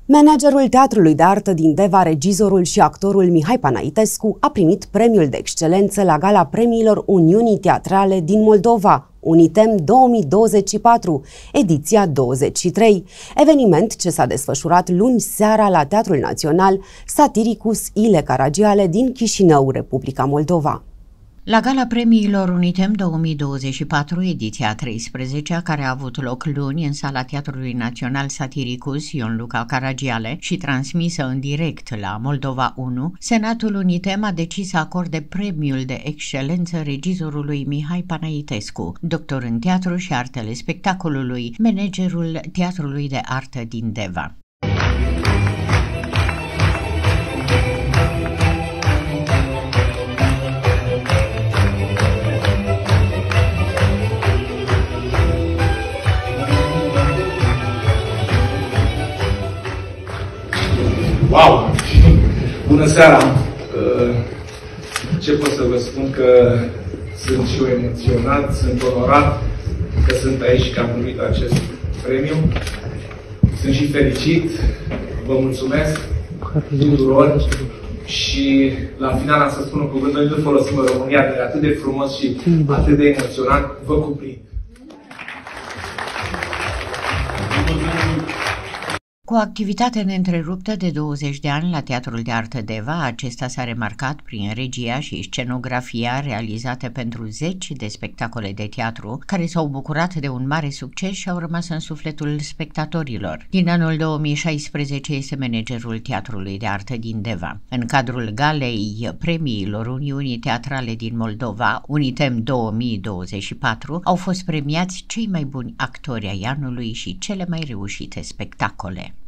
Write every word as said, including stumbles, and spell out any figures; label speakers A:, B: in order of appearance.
A: Managerul Teatrului de Artă din Deva, regizorul și actorul Mihai Panaitescu a primit premiul de excelență la Gala Premiilor Uniunii Teatrale din Moldova, Unitem două mii douăzeci și patru, ediția douăzeci și trei, eveniment ce s-a desfășurat luni seara la Teatrul Național Satiricus Ile Caragiale din Chișinău, Republica Moldova.
B: La Gala Premiilor Unitem două mii douăzeci și patru, ediția a treisprezecea, care a avut loc luni în sala Teatrului Național Satiricus Ion Luca Caragiale și transmisă în direct la Moldova unu, Senatul Unitem a decis să acorde premiul de excelență regizorului Mihai Panaitescu, doctor în teatru și artele spectacolului, managerul Teatrului de Artă din Deva.
C: Wow! Bună seara! Ce pot să vă spun, că sunt și eu emoționat, sunt onorat că sunt aici și că am primit acest premiu. Sunt și fericit, vă mulțumesc tuturor și la final am să spun un cuvânt, noi nu folosim în România, de atât de frumos și atât de emoționant, vă cuprind.
B: Cu o activitate neîntreruptă de douăzeci de ani la Teatrul de Artă Deva, acesta s-a remarcat prin regia și scenografia realizate pentru zeci de spectacole de teatru, care s-au bucurat de un mare succes și au rămas în sufletul spectatorilor. Din anul două mii șaisprezece este managerul Teatrului de Artă din Deva. În cadrul galei premiilor Uniunii Teatrale din Moldova, Unitem două mii douăzeci și patru, au fost premiați cei mai buni actori ai anului și cele mai reușite spectacole.